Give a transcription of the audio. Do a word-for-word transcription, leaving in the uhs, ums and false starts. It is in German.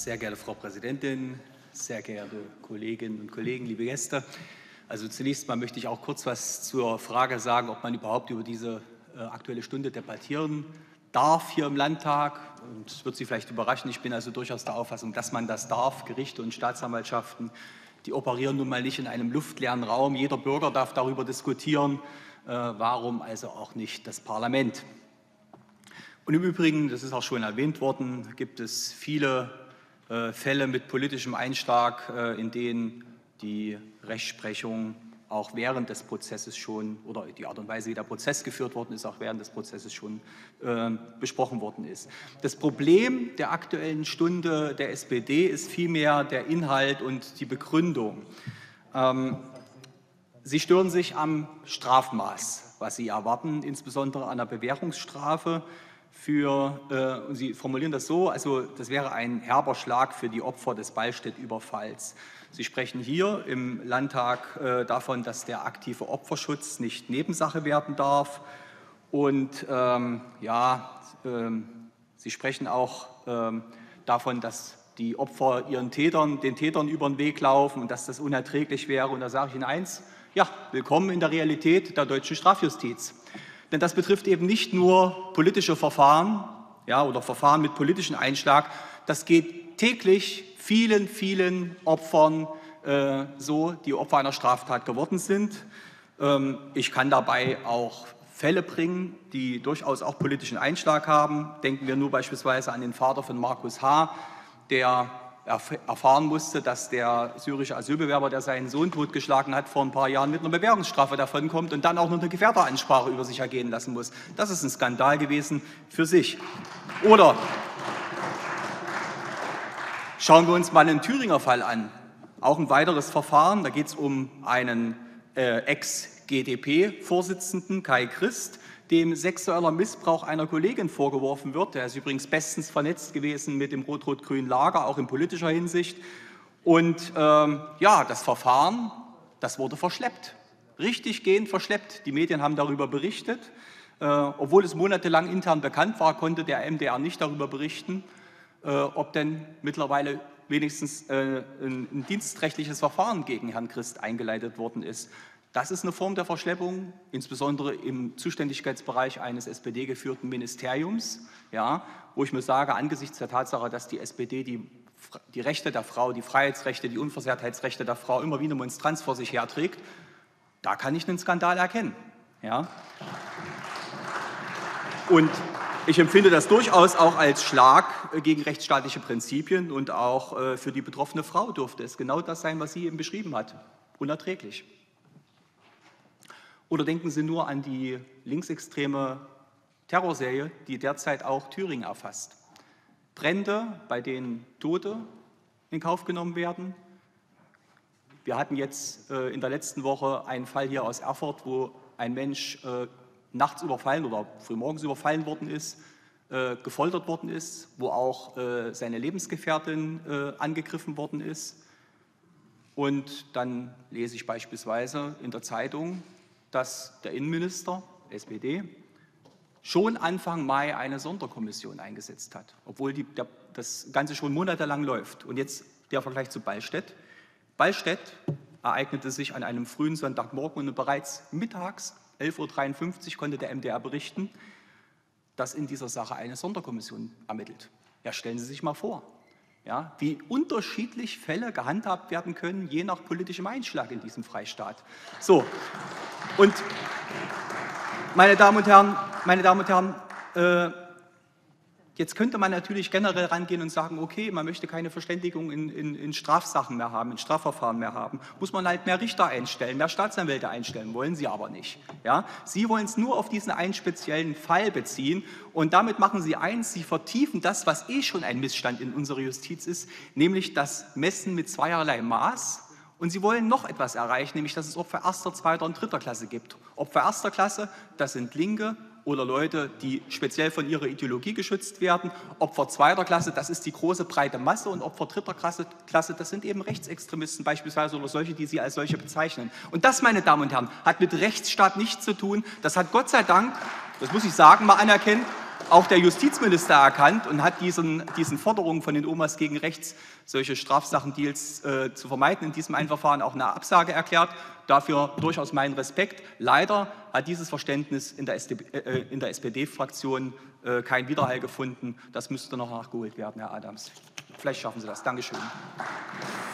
Sehr geehrte Frau Präsidentin, sehr geehrte Kolleginnen und Kollegen, liebe Gäste. Also zunächst mal möchte ich auch kurz was zur Frage sagen, ob man überhaupt über diese äh, Aktuelle Stunde debattieren darf hier im Landtag. Und es wird Sie vielleicht überraschen, ich bin also durchaus der Auffassung, dass man das darf. Gerichte und Staatsanwaltschaften, die operieren nun mal nicht in einem luftleeren Raum. Jeder Bürger darf darüber diskutieren. Äh, warum also auch nicht das Parlament? Und im Übrigen, das ist auch schon erwähnt worden, gibt es viele äh, Fälle mit politischem Einschlag, äh, in denen die Rechtsprechung auch während des Prozesses schon oder die Art und Weise, wie der Prozess geführt worden ist, auch während des Prozesses schon äh, besprochen worden ist. Das Problem der Aktuellen Stunde der S P D ist vielmehr der Inhalt und die Begründung. Ähm, Sie stören sich am Strafmaß, was Sie erwarten, insbesondere an der Bewährungsstrafe. Für, äh, und Sie formulieren das so, also das wäre ein herber Schlag für die Opfer des Ballstedt-Überfalls. Sie sprechen hier im Landtag äh, davon, dass der aktive Opferschutz nicht Nebensache werden darf. Und ähm, ja, ähm, Sie sprechen auch ähm, davon, dass die Opfer ihren Tätern, den Tätern über den Weg laufen und dass das unerträglich wäre. Und da sage ich Ihnen eins, ja, willkommen in der Realität der deutschen Strafjustiz. Denn das betrifft eben nicht nur politische Verfahren, ja, oder Verfahren mit politischem Einschlag. Das geht täglich vielen, vielen Opfern äh, so, die Opfer einer Straftat geworden sind. Ähm, ich kann dabei auch Fälle bringen, die durchaus auch politischen Einschlag haben. Denken wir nur beispielsweise an den Vater von Markus H., der erf erfahren musste, dass der syrische Asylbewerber, der seinen Sohn totgeschlagen hat, vor ein paar Jahren mit einer Bewährungsstrafe davonkommt und dann auch noch eine Gefährderansprache über sich ergehen lassen muss. Das ist ein Skandal gewesen für sich. Oder schauen wir uns mal den Thüringer Fall an. Auch ein weiteres Verfahren, da geht es um einen äh, Ex-G D P-Vorsitzenden, Kai Christ, dem sexueller Missbrauch einer Kollegin vorgeworfen wird. Der ist übrigens bestens vernetzt gewesen mit dem rot-rot-grünen Lager, auch in politischer Hinsicht. Und ähm, ja, das Verfahren, das wurde verschleppt, richtiggehend verschleppt. Die Medien haben darüber berichtet. Äh, obwohl es monatelang intern bekannt war, konnte der M D R nicht darüber berichten, äh, ob denn mittlerweile wenigstens äh, ein, ein dienstrechtliches Verfahren gegen Herrn Christ eingeleitet worden ist. Das ist eine Form der Verschleppung, insbesondere im Zuständigkeitsbereich eines S P D-geführten Ministeriums, ja, wo ich mir sage, angesichts der Tatsache, dass die S P D die, die Rechte der Frau, die Freiheitsrechte, die Unversehrtheitsrechte der Frau immer wie eine Monstranz vor sich herträgt, da kann ich einen Skandal erkennen. Ja. Und ich empfinde das durchaus auch als Schlag gegen rechtsstaatliche Prinzipien und auch äh, für die betroffene Frau dürfte es genau das sein, was sie eben beschrieben hat. Unerträglich. Oder denken Sie nur an die linksextreme Terrorserie, die derzeit auch Thüringen erfasst. Brände, bei denen Tote in Kauf genommen werden. Wir hatten jetzt äh, in der letzten Woche einen Fall hier aus Erfurt, wo ein Mensch äh, nachts überfallen oder frühmorgens überfallen worden ist, äh, gefoltert worden ist, wo auch äh, seine Lebensgefährtin äh, angegriffen worden ist. Und dann lese ich beispielsweise in der Zeitung, dass der Innenminister, S P D, schon Anfang Mai eine Sonderkommission eingesetzt hat, obwohl die, der, das Ganze schon monatelang läuft. Und jetzt der Vergleich zu Ballstedt. Ballstedt ereignete sich an einem frühen Sonntagmorgen und bereits mittags, elf Uhr dreiundfünfzig, konnte der M D R berichten, dass in dieser Sache eine Sonderkommission ermittelt. Ja, stellen Sie sich mal vor, ja, wie unterschiedlich Fälle gehandhabt werden können, je nach politischem Einschlag in diesem Freistaat. So. Und meine Damen und Herren, meine Damen und Herren, äh, jetzt könnte man natürlich generell rangehen und sagen, okay, man möchte keine Verständigung in, in, in Strafsachen mehr haben, in Strafverfahren mehr haben, muss man halt mehr Richter einstellen, mehr Staatsanwälte einstellen, wollen Sie aber nicht. Ja? Sie wollen es nur auf diesen einen speziellen Fall beziehen und damit machen Sie eins, Sie vertiefen das, was eh schon ein Missstand in unserer Justiz ist, nämlich das Messen mit zweierlei Maß. Und Sie wollen noch etwas erreichen, nämlich dass es Opfer erster, zweiter und dritter Klasse gibt. Opfer erster Klasse, das sind Linke oder Leute, die speziell von ihrer Ideologie geschützt werden. Opfer zweiter Klasse, das ist die große breite Masse. Und Opfer dritter Klasse, Klasse, das sind eben Rechtsextremisten beispielsweise oder solche, die Sie als solche bezeichnen. Und das, meine Damen und Herren, hat mit Rechtsstaat nichts zu tun. Das hat Gott sei Dank, das muss ich sagen, mal anerkennen, auch der Justizminister erkannt und hat diesen, diesen Forderungen von den Omas gegen rechts, solche Strafsachendeals äh, zu vermeiden, in diesem einen Verfahren auch eine Absage erklärt. Dafür durchaus meinen Respekt. Leider hat dieses Verständnis in der, äh, in der S P D-Fraktion äh, keinen Widerhall gefunden. Das müsste noch nachgeholt werden, Herr Adams. Vielleicht schaffen Sie das. Dankeschön.